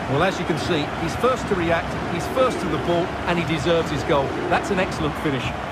Well, as you can see, he's first to react, he's first to the ball, and he deserves his goal. That's an excellent finish.